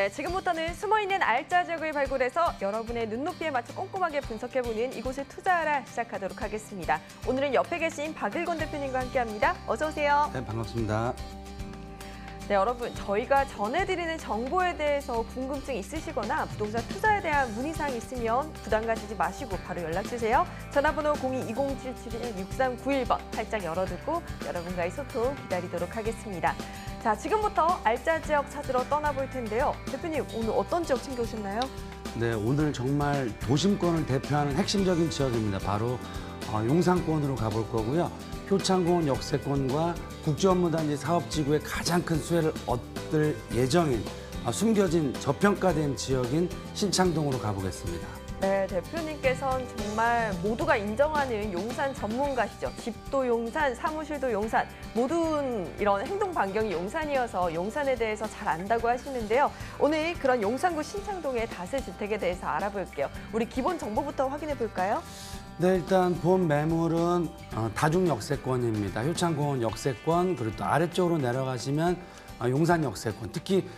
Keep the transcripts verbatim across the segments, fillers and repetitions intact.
네, 지금부터는 숨어있는 알짜 지역을 발굴해서 여러분의 눈높이에 맞춰 꼼꼼하게 분석해보는 이곳에 투자하라 시작하도록 하겠습니다. 오늘은 옆에 계신 박일권 대표님과 함께합니다. 어서 오세요. 네, 반갑습니다. 네, 여러분, 저희가 전해드리는 정보에 대해서 궁금증 있으시거나 부동산 투자에 대한 문의사항 있으면 부담 가지지 마시고 바로 연락주세요. 전화번호 공이 이공칠칠 육삼구일 번 활짝 열어두고 여러분과의 소통 기다리도록 하겠습니다. 자, 지금부터 알짜 지역 찾으러 떠나볼 텐데요. 대표님, 오늘 어떤 지역 챙겨오셨나요? 네, 오늘 정말 도심권을 대표하는 핵심적인 지역입니다. 바로 어, 용산권으로 가볼 거고요. 효창공원 역세권과 국제업무단지 사업지구의 가장 큰 수혜를 얻을 예정인 어, 숨겨진 저평가된 지역인 신창동으로 가보겠습니다. 네, 대표님께서는 정말 모두가 인정하는 용산 전문가시죠. 집도 용산, 사무실도 용산, 모든 이런 행동 반경이 용산이어서 용산에 대해서 잘 안다고 하시는데요. 오늘 그런 용산구 신창동의 다세주택에 대해서 알아볼게요. 우리 기본 정보부터 확인해 볼까요? 네, 일단 본 매물은 어, 다중 역세권입니다. 효창공원 역세권, 그리고 또 아래쪽으로 내려가시면 어, 용산 역세권, 특히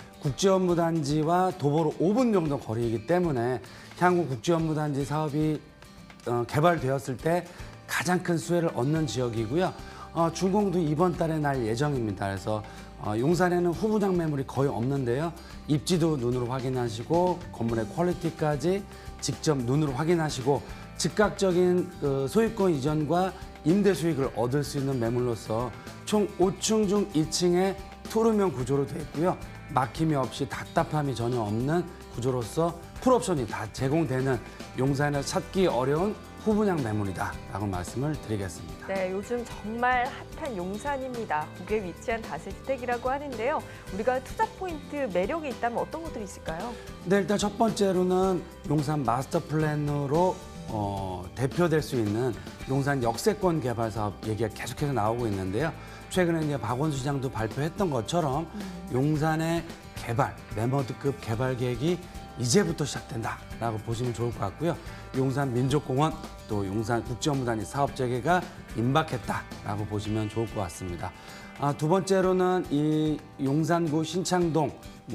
국제업무단지와 도보로 오 분 정도 거리이기 때문에 향후 국제업무단지 사업이 어, 개발되었을 때 가장 큰 수혜를 얻는 지역이고요. 어, 준공도 이번 달에 날 예정입니다. 그래서 어, 용산에는 후분양 매물이 거의 없는데요. 입지도 눈으로 확인하시고 건물의 퀄리티까지 직접 눈으로 확인하시고 즉각적인 그 소유권 이전과 임대 수익을 얻을 수 있는 매물로서 총 오 층 중 이 층에 투룸형 구조로 되어 있고요. 막힘이 없이 답답함이 전혀 없는 구조로서 풀옵션이 다 제공되는 용산에서 찾기 어려운 후분양 매물이다라고 말씀을 드리겠습니다. 네, 요즘 정말 핫한 용산입니다. 거기에 위치한 다세주택이라고 하는데요. 우리가 투자 포인트, 매력이 있다면 어떤 것들이 있을까요? 네, 일단 첫 번째로는 용산 마스터 플랜으로 어, 대표될 수 있는 용산 역세권 개발 사업 얘기가 계속해서 나오고 있는데요. 최근에 이제 박원순 시장도 발표했던 것처럼 음. 용산의 개발, 매머드급 개발 계획이 이제부터 시작된다라고 보시면 좋을 것 같고요. 용산 민족공원, 또 용산 국제업무단지 사업 재개가 임박했다라고 보시면 좋을 것 같습니다. 아, 두 번째로는 이 용산구 신창동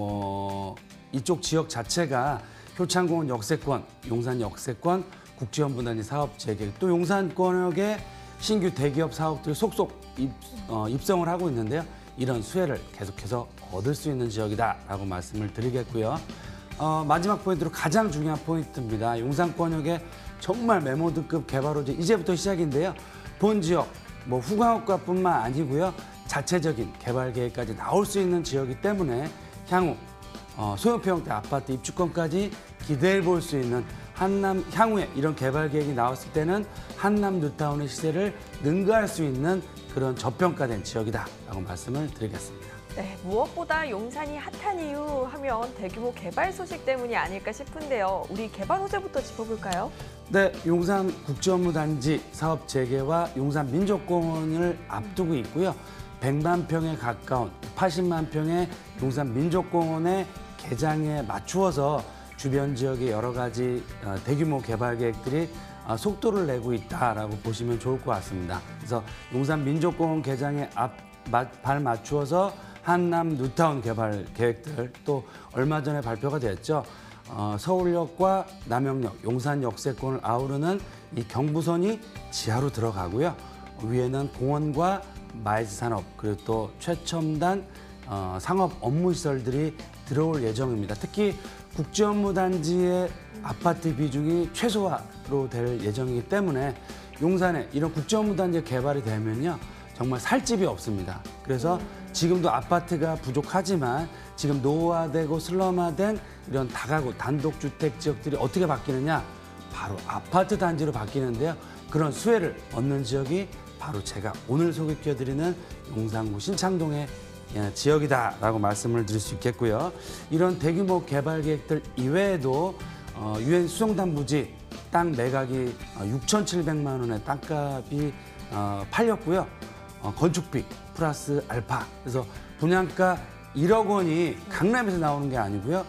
뭐 이쪽 지역 자체가 효창공원 역세권, 용산 역세권, 국제업무단지 사업 재개, 또 용산권역에 신규 대기업 사업들이 속속 입, 어, 입성을 하고 있는데요. 이런 수혜를 계속해서 얻을 수 있는 지역이다라고 말씀을 드리겠고요. 어, 마지막 포인트로 가장 중요한 포인트입니다. 용산권역에 정말 메모드급 개발호재 이제부터 시작인데요. 본 지역, 뭐 후광업과뿐만 아니고요. 자체적인 개발 계획까지 나올 수 있는 지역이기 때문에 향후 어, 소형표 형태 아파트 입주권까지 기대해 볼 수 있는 한남 향후에 이런 개발 계획이 나왔을 때는 한남 뉴타운의 시세를 능가할 수 있는 그런 저평가된 지역이다라고 말씀을 드리겠습니다. 네, 무엇보다 용산이 핫한 이유 하면 대규모 개발 소식 때문이 아닐까 싶은데요. 우리 개발 호재부터 짚어볼까요? 네, 용산 국제업무단지 사업 재개와 용산 민족공원을 앞두고 있고요. 백만 평에 가까운 팔십만 평의 용산 민족공원의 개장에 맞추어서 주변 지역의 여러 가지 대규모 개발 계획들이 속도를 내고 있다라고 보시면 좋을 것 같습니다. 그래서 용산 민족공원 개장에 앞, 발 맞추어서 한남 뉴타운 개발 계획들, 또 얼마 전에 발표가 됐죠. 어, 서울역과 남영역, 용산 역세권을 아우르는 이 경부선이 지하로 들어가고요. 위에는 공원과 마이즈 산업, 그리고 또 최첨단 어, 상업 업무 시설들이 들어올 예정입니다. 특히 국제업무단지의 아파트 비중이 최소화로 될 예정이기 때문에 용산에 이런 국제업무단지 개발이 되면요. 정말 살 집이 없습니다. 그래서 지금도 아파트가 부족하지만 지금 노후화되고 슬럼화된 이런 다가구 단독주택 지역들이 어떻게 바뀌느냐? 바로 아파트 단지로 바뀌는데요. 그런 수혜를 얻는 지역이 바로 제가 오늘 소개해드리는 용산구 신창동의 지역이다라고 말씀을 드릴 수 있겠고요. 이런 대규모 개발 계획들 이외에도 어, 유엔 수송단부지 땅 매각이 육천칠백만 원의 땅값이 어, 팔렸고요. 어, 건축비 플러스 알파. 그래서 분양가 일억 원이 강남에서 나오는 게 아니고요.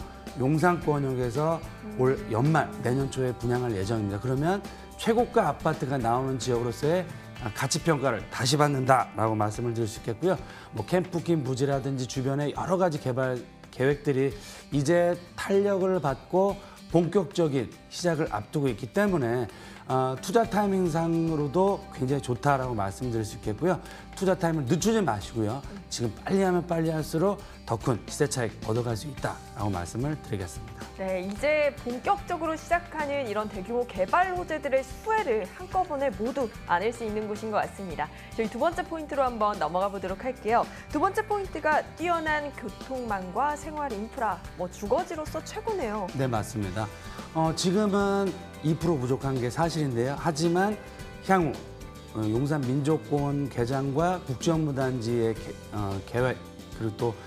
용산권역에서 올 연말 내년 초에 분양할 예정입니다. 그러면 최고가 아파트가 나오는 지역으로서의 가치평가를 다시 받는다라고 말씀을 드릴 수 있겠고요. 뭐 캠프킨 부지라든지 주변에 여러 가지 개발 계획들이 이제 탄력을 받고 본격적인 시작을 앞두고 있기 때문에 어, 투자 타이밍상으로도 굉장히 좋다라고 말씀드릴 수 있겠고요. 투자 타임을 늦추지 마시고요. 지금 빨리 하면 빨리 할수록 더 큰 시세 차익 얻어갈 수 있다라고 말씀을 드리겠습니다. 네, 이제 본격적으로 시작하는 이런 대규모 개발 호재들의 수혜를 한꺼번에 모두 안을 수 있는 곳인 것 같습니다. 저희 두 번째 포인트로 한번 넘어가 보도록 할게요. 두 번째 포인트가 뛰어난 교통망과 생활 인프라, 뭐 주거지로서 최고네요. 네, 맞습니다. 어, 지금은 이 퍼센트 부족한 게 사실인데요. 하지만 향후 어, 용산 민족공원 개장과 국제업무단지의 개, 어, 계획 그리고 또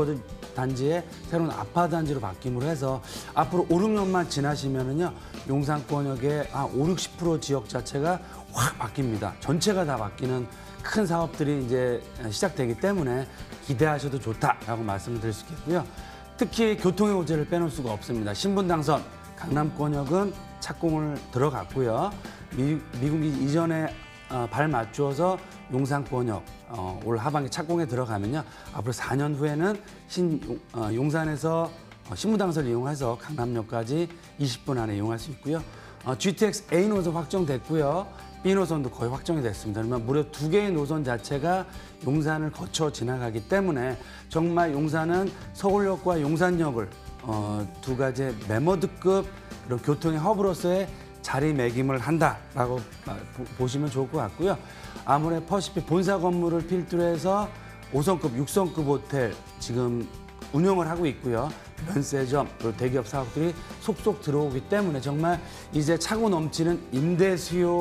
주거단지의 새로운 아파트 단지로 바뀜으로 해서 앞으로 오, 육 년만 지나시면은요 용산권역의 한 오, 육십 퍼센트 지역 자체가 확 바뀝니다. 전체가 다 바뀌는 큰 사업들이 이제 시작되기 때문에 기대하셔도 좋다라고 말씀을 드릴 수 있겠고요. 특히 교통의 호재를 빼놓을 수가 없습니다. 신분당선 강남권역은 착공을 들어갔고요. 미, 미국이 이전에 어, 발 맞추어서 용산권역 어, 올 하반기 착공에 들어가면요. 앞으로 사 년 후에는 신, 어, 용산에서 어, 신분당선을 이용해서 강남역까지 이십 분 안에 이용할 수 있고요. 어, 지티엑스 A 노선 확정됐고요. B 노선도 거의 확정이 됐습니다. 그러면 무려 두 개의 노선 자체가 용산을 거쳐 지나가기 때문에 정말 용산은 서울역과 용산역을 어, 두 가지 메머드급 그런 교통의 허브로서의 자리매김을 한다라고 보시면 좋을 것 같고요. 아모레 퍼시픽 본사 건물을 필두로 해서 오 성급, 육 성급 호텔 지금 운영을 하고 있고요. 면세점, 그리고 대기업 사업들이 속속 들어오기 때문에 정말 이제 차고 넘치는 임대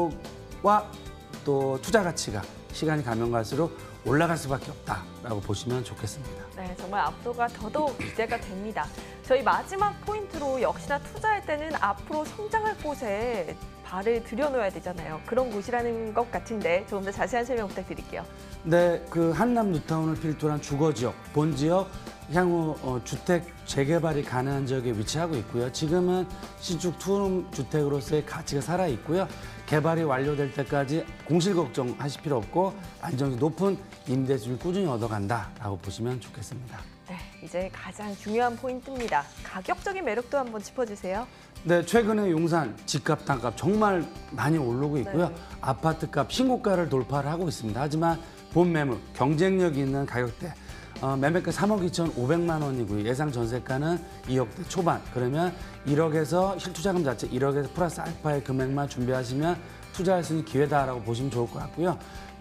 수요와 또 투자 가치가 시간이 가면 갈수록 올라갈 수밖에 없다라고 보시면 좋겠습니다. 네, 정말 앞으로가 더더욱 기대가 됩니다. 저희 마지막 포인트로 역시나 투자할 때는 앞으로 성장할 곳에 발을 들여놓아야 되잖아요. 그런 곳이라는 것 같은데 조금 더 자세한 설명 부탁드릴게요. 네, 그 한남 뉴타운을 필두로 한 주거지역, 본지역, 향후 어, 주택 재개발이 가능한 지역에 위치하고 있고요. 지금은 신축 투룸 주택으로서의 가치가 살아 있고요. 개발이 완료될 때까지 공실 걱정하실 필요 없고 안정이 높은 임대수를 꾸준히 얻어간다라고 보시면 좋겠습니다. 네, 이제 가장 중요한 포인트입니다. 가격적인 매력도 한번 짚어주세요. 네, 최근에 용산 집값, 땅값 정말 많이 오르고 있고요. 네. 아파트값 신고가를 돌파를 하고 있습니다. 하지만 본 매물, 경쟁력 있는 가격대, 어, 매매가 삼억 이천오백만 원이고요. 예상 전세가는 이억대 초반. 그러면 일억에서 실투자금 자체 일억에서 플러스 알파의 금액만 준비하시면 투자할 수 있는 기회다라고 보시면 좋을 것 같고요.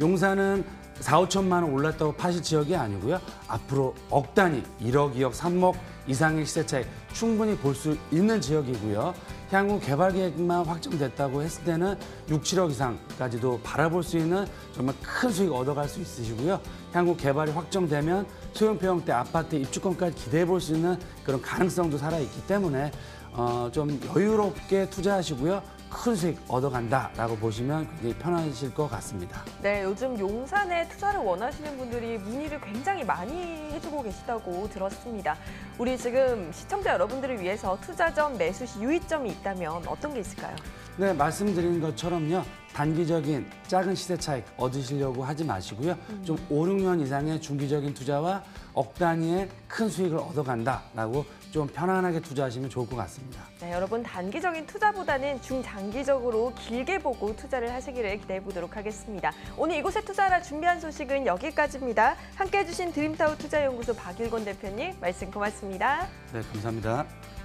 용산은 사오천만 원 올랐다고 파실 지역이 아니고요. 앞으로 억 단위, 일억, 이억, 삼억 이상의 시세 차익 충분히 볼 수 있는 지역이고요. 향후 개발 계획만 확정됐다고 했을 때는 육, 칠억 이상까지도 바라볼 수 있는 정말 큰 수익 얻어갈 수 있으시고요. 향후 개발이 확정되면 소형평형대 아파트 입주권까지 기대해 볼 수 있는 그런 가능성도 살아있기 때문에 어, 좀 여유롭게 투자하시고요. 큰 수익 얻어간다라고 보시면 굉장히 편하실 것 같습니다. 네, 요즘 용산에 투자를 원하시는 분들이 문의를 굉장히 많이 해주고 계시다고 들었습니다. 우리 지금 시청자 여러분들을 위해서 투자점, 매수시 유의점이 있다면 어떤 게 있을까요? 네, 말씀드린 것처럼요. 단기적인 작은 시세 차익 얻으시려고 하지 마시고요. 음. 좀 오, 육 년 이상의 중기적인 투자와 억 단위의 큰 수익을 얻어간다라고 좀 편안하게 투자하시면 좋을 것 같습니다. 네, 여러분 단기적인 투자보다는 중장기적으로 길게 보고 투자를 하시기를 기대해 보도록 하겠습니다. 오늘 이곳에 투자하라 준비한 소식은 여기까지입니다. 함께해 주신 드림타워 투자연구소 박일권 대표님 말씀 고맙습니다. 네, 감사합니다.